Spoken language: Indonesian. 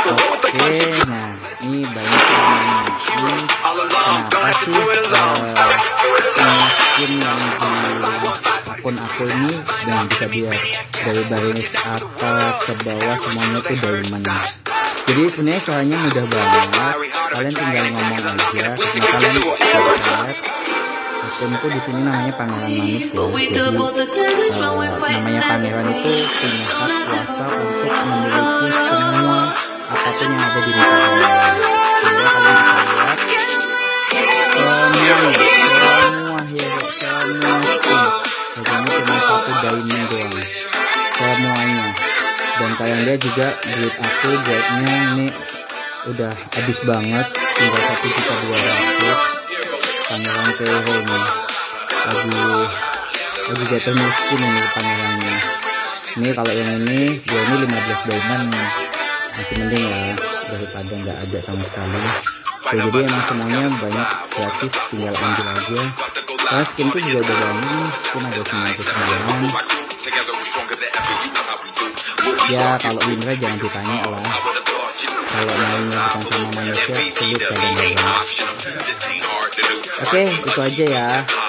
nah ini banyak namanya. Ini kenapa sih skin yang di akun aku ini dan bisa biar dari baris atas ke bawah semuanya tuh diamond. Jadi sebenarnya caranya mudah banget, kalian tinggal ngomong aja. Nah, kalian bisa lihat akunku di sini namanya Pangeranmaniz ya. Jadi namanya pangeran itu punya hak kuasa untuk memiliki semua apapun yang ada di muka kalian. Sehingga kalian bisa lihat semua hero, semua skin. Harganya cuma 1 diamond doang semuanya. Dan kalian lihat juga duit aku buatnya ini udah habis banget, tinggal 1.200.000. Pangeran kere nih lagi jatuh miskin ini pangerannya. Ini kalau yang ini dia ini 15 diamond nih, masih mending lah daripada nggak ada sama sekali. Jadi emang semuanya banyak gratis, tinggal ambil aja. Karena skin tuh juga udah banyak, skin ada 99. Ya kalau Indra jangan ditanya lah, kalau mainnya bukan sama manusia sulit kadang-kadang. Oke, itu aja ya.